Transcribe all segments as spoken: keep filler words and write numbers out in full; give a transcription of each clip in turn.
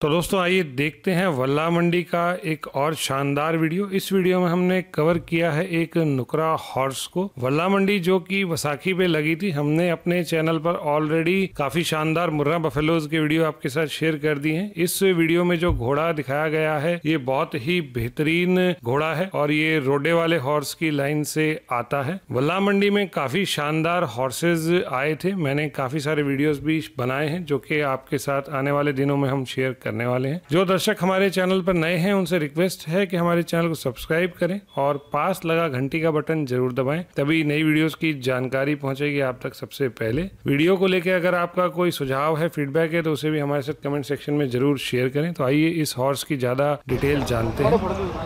तो दोस्तों आइए देखते हैं वल्ला मंडी का एक और शानदार वीडियो। इस वीडियो में हमने कवर किया है एक नुकरा हॉर्स को। वल्ला मंडी जो कि वसाखी पे लगी थी, हमने अपने चैनल पर ऑलरेडी काफी शानदार मुर्रा बफेलोज के वीडियो आपके साथ शेयर कर दी हैं। इस वीडियो में जो घोड़ा दिखाया गया है ये बहुत ही बेहतरीन घोड़ा है और ये रोडे वाले हॉर्स की लाइन से आता है। वल्ला मंडी में काफी शानदार हॉर्सेज आए थे, मैंने काफी सारे वीडियोस भी बनाए हैं जो कि आपके साथ आने वाले दिनों में हम शेयर करने वाले हैं। जो दर्शक हमारे चैनल पर नए हैं उनसे रिक्वेस्ट है कि हमारे चैनल को सब्सक्राइब करें और पास लगा घंटी का बटन जरूर दबाएं, तभी नई वीडियोस की जानकारी पहुंचेगी आप तक सबसे पहले। वीडियो को लेकर अगर आपका कोई सुझाव है, फीडबैक है तो उसे भी हमारे साथ कमेंट सेक्शन में जरूर शेयर करें। तो आइए इस हॉर्स की ज्यादा डिटेल जानते हैं।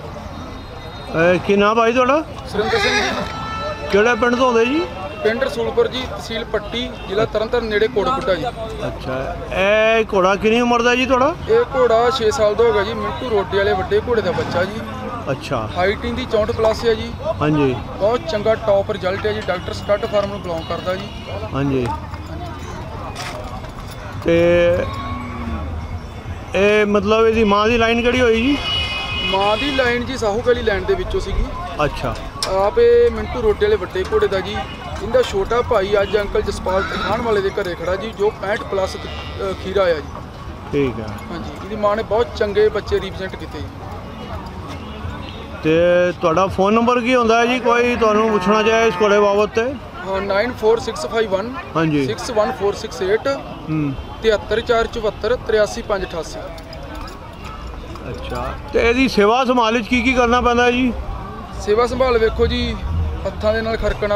की नाम भाई थोड़ा सुरिंदर सिंह ਕਿਹੜਾ ਪਿੰਡ ਤੋਂ ਆਉਂਦੇ ਜੀ? ਪਿੰਡ ਰਸੂਲਪੁਰ ਜੀ, ਤਹਿਸੀਲ ਪੱਟੀ, ਜ਼ਿਲ੍ਹਾ ਤਰਨਤਾਰਨ, ਨੇੜੇ ਕੋਟਕਪੂਰਾ ਜੀ। ਅੱਛਾ, ਇਹ ਘੋੜਾ ਕਿੰਨੀ ਉਮਰ ਦਾ ਜੀ ਤੁਹਾਡਾ? ਇਹ ਘੋੜਾ ਛੇ ਸਾਲ ਦਾ ਹੋ ਗਿਆ ਜੀ। ਮਿੰਟੂ ਰੋਡੇ ਵਾਲੇ ਵੱਡੇ ਘੋੜੇ ਦਾ ਬੱਚਾ ਜੀ। ਅੱਛਾ, ਹਾਈਟ ਦੀ ਚੌਂਹਠ ਪਲੱਸ ਹੈ ਜੀ। ਹਾਂਜੀ, ਬਹੁਤ ਚੰਗਾ ਟੌਪ ਰਿਜ਼ਲਟ ਹੈ ਜੀ। ਡਾਕਟਰ ਸਟੱਡ ਫਾਰਮ ਨੂੰ ਬਿਲੋਂਗ ਕਰਦਾ ਜੀ। ਹਾਂਜੀ। ਤੇ ਇਹ ਮਤਲਬ ਇਹਦੀ ਮਾਂ ਦੀ ਲਾਈਨ ਕਿਹੜੀ ਹੋਈ ਜੀ? ਮਾਂ ਦੀ ਲਾਈਨ ਜੀ ਸਾਹੂ ਵਾਲੀ ਲਾਈਨ ਦੇ ਵਿੱਚੋਂ ਸੀਗੀ। ਅੱਛਾ, ਆਪ ਇਹ ਮਿੰਟੂ ਰੋਡੇ ਵਾਲੇ ਵੱਡੇ ਘੋੜੇ ਦਾ ਜੀ। ਇਹਦਾ ਛੋਟਾ ਭਾਈ ਅੱਜ ਅੰਕਲ ਜਸਪਾਲ ਤਰਖਾਣ ਵਾਲੇ ਦੇ ਘਰੇ ਖੜਾ ਜੀ, ਜੋ ਪੈਂਹਠ ਪਲੱਸ ਖੀਰਾ ਆ ਜੀ। ਠੀਕ ਹੈ, ਹਾਂਜੀ। ਇਹਦੀ ਮਾਂ ਨੇ ਬਹੁਤ ਚੰਗੇ ਬੱਚੇ ਰੀਪ੍ਰੈਜ਼ੈਂਟ ਕੀਤੇ ਜੀ। ਤੇ ਤੁਹਾਡਾ ਫੋਨ ਨੰਬਰ ਕੀ ਹੁੰਦਾ ਹੈ ਜੀ? ਕੋਈ ਤੁਹਾਨੂੰ ਪੁੱਛਣਾ ਚਾਹੇ ਇਸ ਘੋੜੇ ਬਾਬਤ ਤੇ? ਹਾਂ, nine four six five one ਹਾਂਜੀ six one four six eight ਹੂੰ ਤਿਹੱਤਰ ਚਾਰ ਚੁਹੱਤਰ ਤਰਿਆਸੀ ਪੰਜ ਅਠਾਸੀ। ਅੱਛਾ, ਤੇ ਇਹਦੀ ਸੇਵਾ ਸੰਭਾਲ ਵਿੱਚ ਕੀ ਕੀ ਕਰਨਾ ਪੈਂਦਾ ਜੀ? ਸੇਵਾ ਸੰਭਾਲ ਵੇਖੋ ਜੀ, ਹੱਥਾਂ ਦੇ ਨਾਲ ਖਰਕਣਾ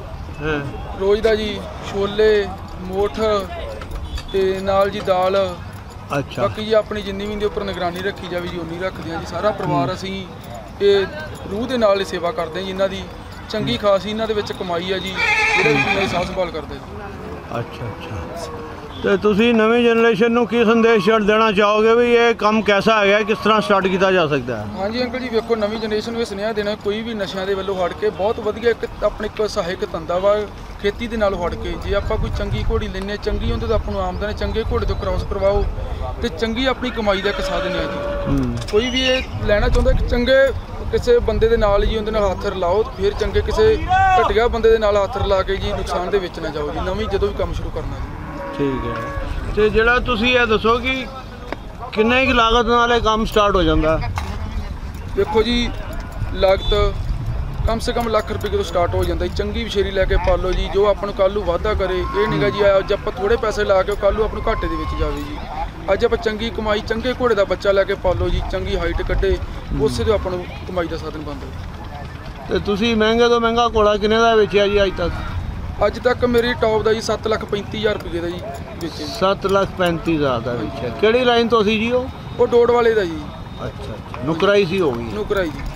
ਰੋਜ਼ ਦਾ ਜੀ, ਛੋਲੇ ਮੋਠ ਤੇ ਨਾਲ ਜੀ ਦਾਲ। ਅੱਛਾ, ਬਾਕੀ ਜੀ ਆਪਣੀ ਜਿੰਨੀ ਵੀ ਇਹਦੇ ਉੱਪਰ ਨਿਗਰਾਨੀ ਰੱਖੀ ਜਾਵੇ ਜੀ ਉਨੀ ਰੱਖਦੇ ਹਾਂ ਜੀ। ਸਾਰਾ ਪਰਿਵਾਰ ਅਸੀਂ ਇਹ ਰੂਹ ਦੇ ਨਾਲ ਹੀ ਸੇਵਾ ਕਰਦੇ ਹਾਂ ਜੀ। ਇਹਨਾਂ ਦੀ ਚੰਗੀ ਖਾਸੀ ਇਹਨਾਂ ਦੇ ਵਿੱਚ ਕਮਾਈ ਹੈ ਜੀ, ਜਿਹੜੇ ਵੀ ਇਹਨਾਂ ਦੀ ਸਾਂਭ ਸੰਭਾਲ ਕਰਦੇ ਜੀ। ਅੱਛਾ ਅੱਛਾ, ਤੇ ਤੁਸੀਂ ਨਵੀਂ ਜਨਰੇਸ਼ਨ ਨੂੰ ਕੀ ਸੰਦੇਸ਼ ਦੇਣਾ ਚਾਹੋਗੇ ਵੀ ਇਹ ਕੰਮ ਕੈਸਾ ਹੈਗਾ, ਕਿਸ ਤਰ੍ਹਾਂ ਸਟਾਰਟ ਕੀਤਾ ਜਾ ਸਕਦਾ ਹੈ? ਹਾਂਜੀ ਅੰਕਲ ਜੀ, ਵੇਖੋ ਨਵੀਂ ਜਨਰੇਸ਼ਨ ਨੂੰ ਇਹ ਸੁਨੇਹਾ ਦੇਣਾ, ਕੋਈ ਵੀ ਨਸ਼ਿਆਂ ਦੇ ਵੱਲੋਂ ਹਟ ਕੇ ਬਹੁਤ ਵਧੀਆ ਇੱਕ ਆਪਣੇ ਇੱਕ ਸਹਾਇਕ ਧੰਦਾ ਵਾ ਖੇਤੀ ਦੇ ਨਾਲ ਹਟ ਕੇ। ਜੇ ਆਪਾਂ ਕੋਈ ਚੰਗੀ ਘੋੜੀ ਲੈਂਦੇ, ਚੰਗੀ ਉਹਦੇ ਤੋਂ ਆਪਾਂ ਨੂੰ ਆਮਦਨ, ਚੰਗੇ ਘੋੜੇ ਤੋਂ ਕ੍ਰਾਸ ਕਰਵਾਓ ਤੇ ਚੰਗੀ ਆਪਣੀ ਕਮਾਈ ਦਾ ਇੱਕ ਸਾਧਨ ਹੈ ਜੀ। ਕੋਈ ਵੀ ਇਹ ਲੈਣਾ ਚਾਹੁੰਦਾ ਕਿ ਚੰਗੇ ਕਿਸੇ ਬੰਦੇ ਦੇ ਨਾਲ ਜੀ ਉਹਦੇ ਨਾਲ ਹੱਥ ਰਲਾਓ, ਫਿਰ ਚੰਗੇ ਕਿਸੇ ਘਟੀਆ ਬੰਦੇ ਦੇ ਨਾਲ ਹੱਥ ਰਲਾ ਕੇ ਜੀ ਨੁਕਸਾਨ ਦੇ ਵਿੱਚ ਨਾ ਜਾਓ ਜੀ, ਨਵੀਂ ਜਦੋਂ ਵੀ ਕੰਮ ਸ਼ੁਰੂ ਕਰਨਾ ਜੀ। ਠੀਕ ਹੈ, ਤੇ ਜਿਹੜਾ ਤੁਸੀਂ ਇਹ ਦੱਸੋ ਕਿ ਕਿੰਨੇ ਕੁ ਲਾਗਤ ਨਾਲ ਇਹ ਕੰਮ ਸਟਾਰਟ ਹੋ ਜਾਂਦਾ? ਦੇਖੋ ਜੀ, ਲਾਗਤ ਕਮ ਸੇ ਕਮ ਲੱਖ ਰੁਪਏ ਤੋਂ ਸਟਾਰਟ ਹੋ ਜਾਂਦਾ ਜੀ। ਚੰਗੀ ਵਿਸ਼ੇਰੀ ਲੈ ਕੇ ਪਾਲੋ ਜੀ, ਜੋ ਆਪਾਂ ਨੂੰ ਕੱਲ੍ਹ ਨੂੰ ਵਾਧਾ ਕਰੇ। ਇਹ ਨਹੀਂਗਾ ਜੀ ਅੱਜ ਆਪਾਂ ਥੋੜ੍ਹੇ ਪੈਸੇ ਲਾ ਕੇ ਕੱਲ੍ਹ ਨੂੰ ਆਪਾਂ ਨੂੰ ਘਾਟੇ ਦੇ ਵਿੱਚ ਜਾਵੇ ਜੀ। ਅੱਜ ਆਪਾਂ ਚੰਗੀ ਕਮਾਈ, ਚੰਗੇ ਘੋੜੇ ਦਾ ਬੱਚਾ ਲੈ ਕੇ ਪਾਲੋ ਜੀ, ਚੰਗੀ ਹਾਈਟ ਕੱਢੇ, ਉਸੇ ਤੋਂ ਆਪਾਂ ਨੂੰ ਕਮਾਈ ਦਾ ਸਾਧਨ ਬਣਦਾ। ਤੇ ਤੁਸੀਂ ਮਹਿੰਗੇ ਤੋਂ ਮਹਿੰਗਾ ਘੋੜਾ ਕਿੰਨੇ ਦਾ ਵੇਚਿਆ ਜੀ ਅੱਜ ਤੱਕ? ਅੱਜ ਤੱਕ ਮੇਰੀ ਟੌਪ ਦਾ ਜੀ ਸੱਤ ਲੱਖ ਪੈਂਤੀ ਹਜ਼ਾਰ ਰੁਪਏ ਦਾ ਜੀ ਵੇਚਿਆ। ਸੱਤ ਲੱਖ ਪੈਂਤੀ ਹਜ਼ਾਰ ਦਾ ਵੇਚਿਆ। ਕਿਹੜੀ ਲਾਈਨ ਤੋਂ ਸੀ ਜੀ ਉਹ? ਉਹ ਡੋੜ ਵਾਲੇ ਦਾ ਜੀ। ਅੱਛਾ, ਨੁਕਰਾਈ ਸੀ ਹੋ ਗਈ? ਨੁਕਰਾਈ ਜੀ।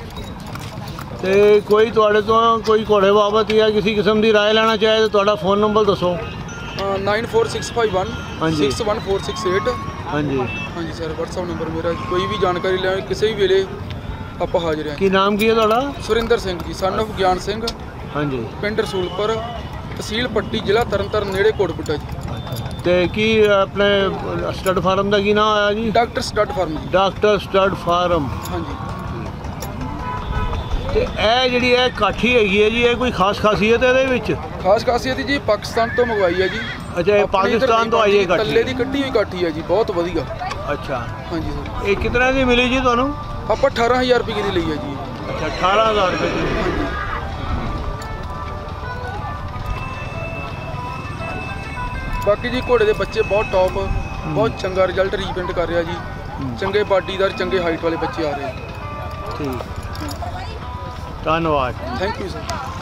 ਤੇ ਕੋਈ ਤੁਹਾਡੇ ਤੋਂ ਕੋਈ ਘੋੜੇ ਬਾਬਤ ਜਾਂ ਕਿਸੇ ਕਿਸਮ ਦੀ ਰਾਏ ਲੈਣਾ ਚਾਹੇ ਤਾਂ ਤੁਹਾਡਾ ਫੋਨ ਨੰਬਰ ਦੱਸੋ। Nine four six five one six one four six eight. ਹਾਂਜੀ ਹਾਂਜੀ ਸਰ, ਵਟਸਐਪ ਨੰਬਰ ਮੇਰਾ। ਕੋਈ ਵੀ ਜਾਣਕਾਰੀ ਲੈਣੀ ਕਿਸੇ ਵੀ ਵੇਲੇ ਆਪਾਂ ਹਾਜ਼ਰ ਹਾਂ। ਕੀ ਨਾਮ ਕੀ ਹੈ ਤੁਹਾਡਾ? ਸੁਰਿੰਦਰ ਸਿੰਘ ਜੀ, ਸਨ ਆਫ ਗਿਆਨ ਸਿੰਘ। ਹਾਂਜੀ, ਪਿੰਡ ਰਸੂਲਪੁਰ, ਤਹਿਸੀਲ ਪੱਟੀ, ਜ਼ਿਲ੍ਹਾ ਤਰਨਤਾਰਨ, ਨੇੜੇ ਕੋਟਕਪੂਰਾ ਜੀ। ਤੇ ਕੀ ਆਪਣੇ ਸਟੱਡ ਫਾਰਮ ਦਾ ਕੀ ਨਾਮ ਆਇਆ ਜੀ? ਡਾਕਟਰ ਸਟੱਡ ਫਾਰਮ ਜੀ। ਡਾਕਟਰ ਸਟੱਡ ਫਾਰਮ, ਹਾਂਜੀ। ਤੇ ਇਹ ਜਿਹੜੀ ਇਹ ਕਾਠੀ ਹੈਗੀ ਹੈ ਜੀ, ਇਹ ਕੋਈ ਖਾਸ ਖਾਸੀਅਤ ਹੈ ਇਹਦੇ ਵਿੱਚ? ਖਾਸ ਖਾਸੀਅਤ ਜੀ ਪਾਕਿਸਤਾਨ ਤੋਂ ਮੰਗਵਾਈ ਹੈ ਜੀ। ਅੱਛਾ, ਇਹ ਪਾਕਿਸਤਾਨ ਤੋਂ ਆਈ ਹੈ ਕਾਠੀ? ਤੱਲੇ ਦੀ ਕੱਢੀ ਹੋਈ ਕਾਠੀ ਹੈ ਜੀ, ਬਹੁਤ ਵਧੀਆ। ਅੱਛਾ, ਹਾਂਜੀ ਸਰ। ਇਹ ਕਿਤਨੇ ਦੀ ਮਿਲੀ ਜੀ ਤੁਹਾਨੂੰ? ਆਪਾਂ ਅਠਾਰਾਂ ਹਜ਼ਾਰ ਰੁਪਏ ਦੀ ਲਈ ਹੈ ਜੀ। ਅੱਛਾ, ਅਠਾਰਾਂ ਹਜ਼ਾਰ ਰੁਪਏ ਦੀ। ਬਾਕੀ ਜੀ ਘੋੜੇ ਦੇ ਬੱਚੇ ਬਹੁਤ ਟੌਪ, ਬਹੁਤ ਚੰਗਾ ਰਿਜ਼ਲਟ ਰੀਪ੍ਰੈਜ਼ੈਂਟ ਕਰ ਰਿਹਾ ਜੀ। ਚੰਗੇ ਬਾਡੀਦਾਰ, ਚੰਗੇ ਹਾਈਟ ਵਾਲੇ ਬੱਚੇ ਆ ਰਹੇ। ਠੀਕ, ਧੰਨਵਾਦ, ਥੈਂਕ ਯੂ ਸਰ।